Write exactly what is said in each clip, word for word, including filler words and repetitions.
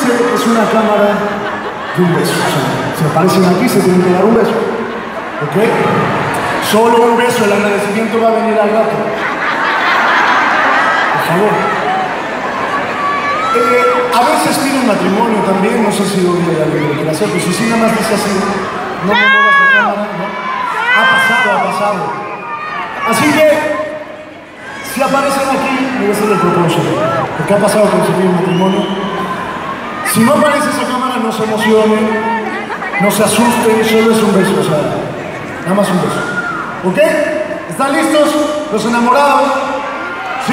aparece es una cámara de un beso. O sea, si aparecen aquí se tienen que dar un beso. ¿Ok? Solo un beso, el agradecimiento va a venir al rato. Por favor. Eh, a veces piden matrimonio también, no sé si hoy hay alguien que quiera hacer, pero si sí nada más dice así, no me muevas la cámara, ¿no? Ha pasado, ha pasado. Así que, si aparecen aquí, debe ser el propósito. Porque ha pasado conseguir matrimonio. Si no aparece esa cámara, no se emocionen, no se asusten, solo es un beso, o sea, nada más un beso. ¿Ok? ¿Están listos los enamorados? ¿Sí?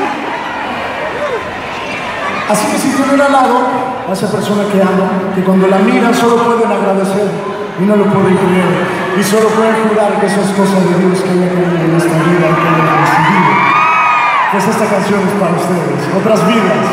Así que si tienen al lado a esa persona que aman, que cuando la miran solo pueden agradecer y no lo pueden creer, y solo pueden jurar que esas cosas de Dios que haya querido en esta vida y que hayan recibido, pues esta canción es para ustedes, otras vidas.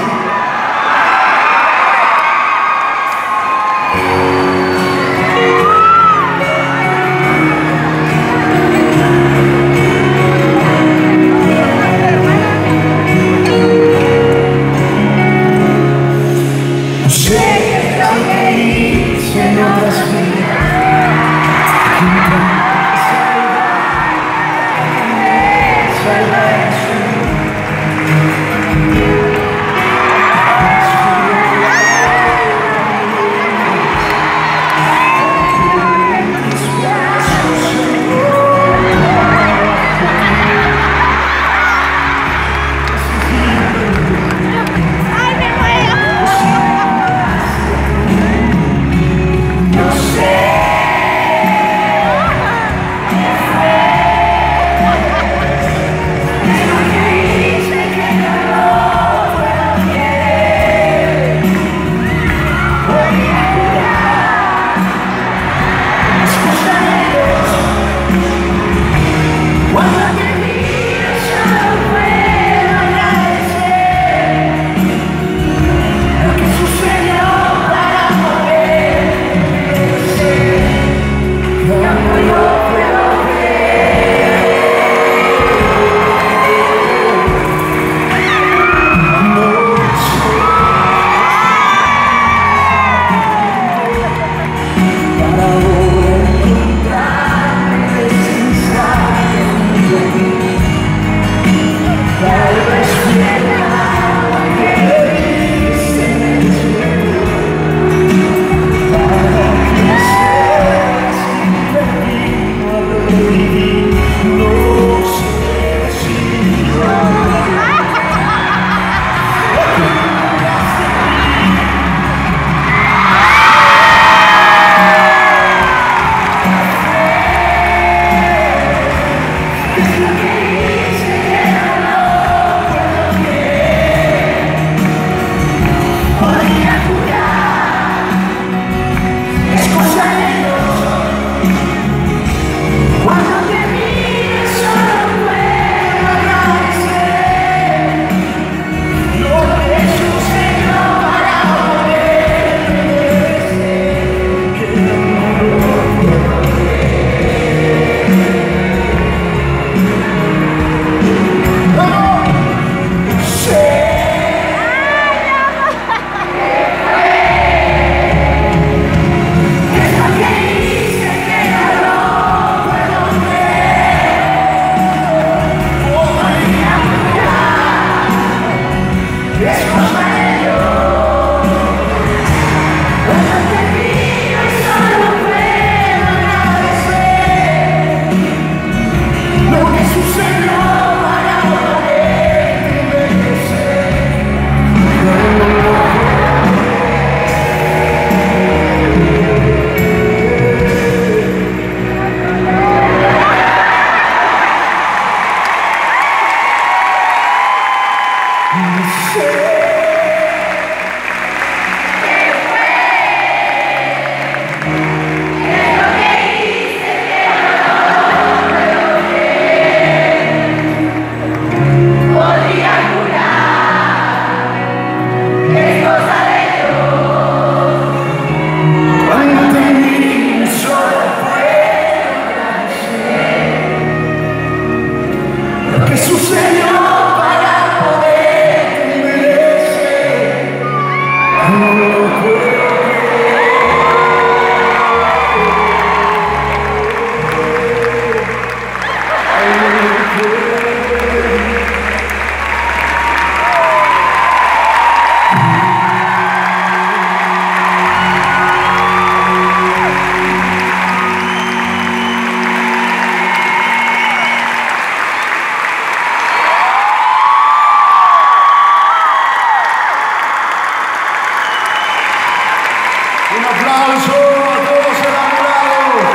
Un aplauso a todos enamorados.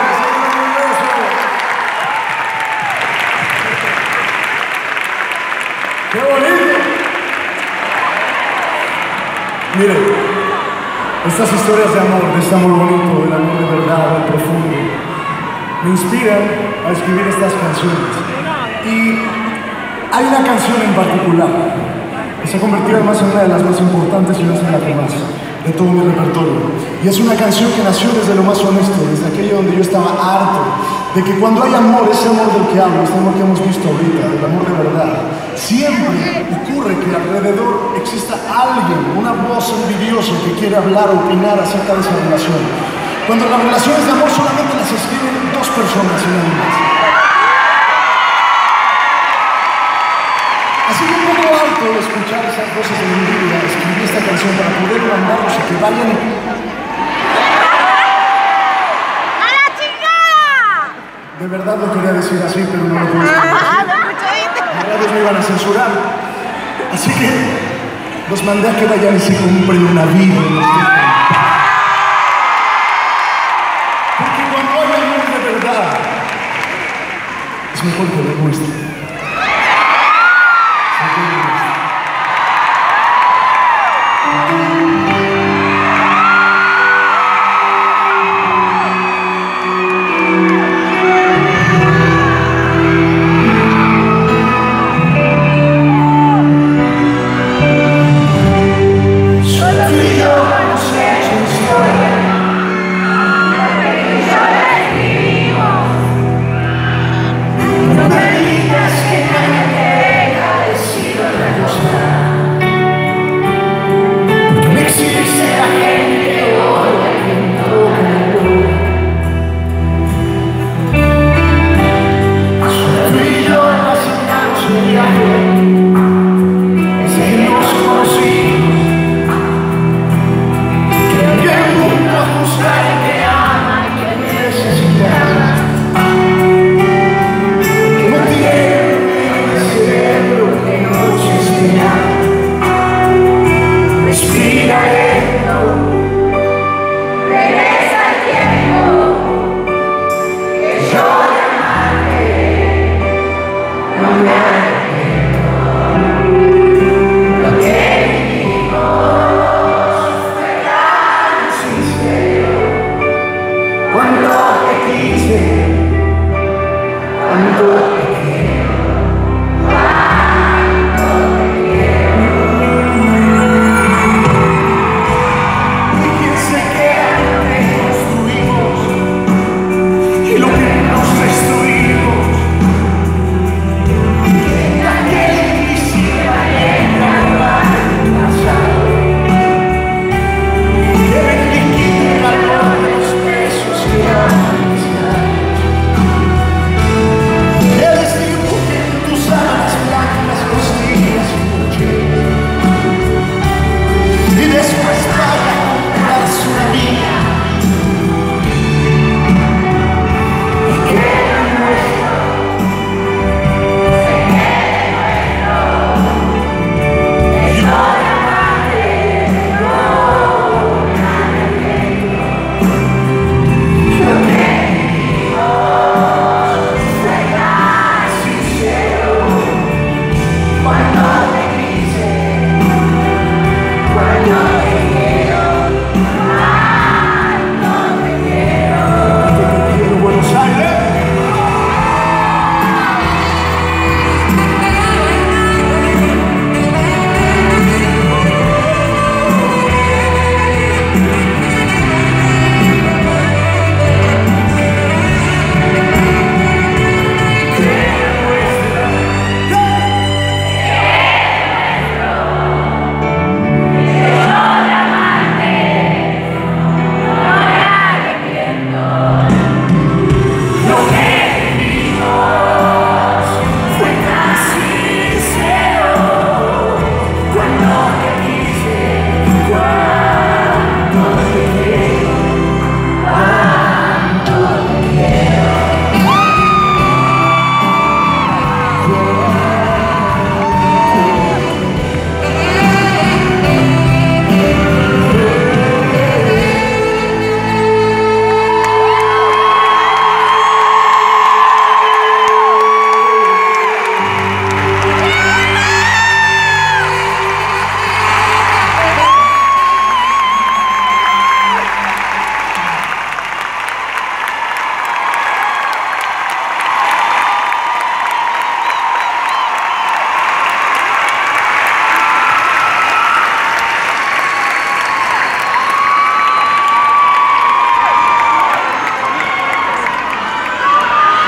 ¡Qué bonito! Miren, estas historias de amor, de este amor bonito, del amor de verdad, del profundo, me inspiran a escribir estas canciones. Y hay una canción en particular que se ha convertido además en una de las más importantes y no es la que más de todo mi repertorio. Y es una canción que nació desde lo más honesto, desde aquello donde yo estaba harto de que cuando hay amor, ese amor del que hablo, este amor que hemos visto ahorita, el amor de verdad, siempre ocurre que alrededor exista alguien, una voz envidiosa que quiere hablar o opinar acerca de esa relación. Cuando las relaciones de amor solamente las escriben dos personas y nadie más. Así que un poco harto de escuchar esas voces de envidia, escribí esta canción para poder mandarlos y que vayan. ¡A la chingada! De verdad lo quería decir así, pero no lo puedo decir así. Las radios me iban a censurar. Así que los mandé a que vayan y se compren una vida en los que... Porque cuando hay amor de verdad, es mejor que lo muestre.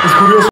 Es curioso.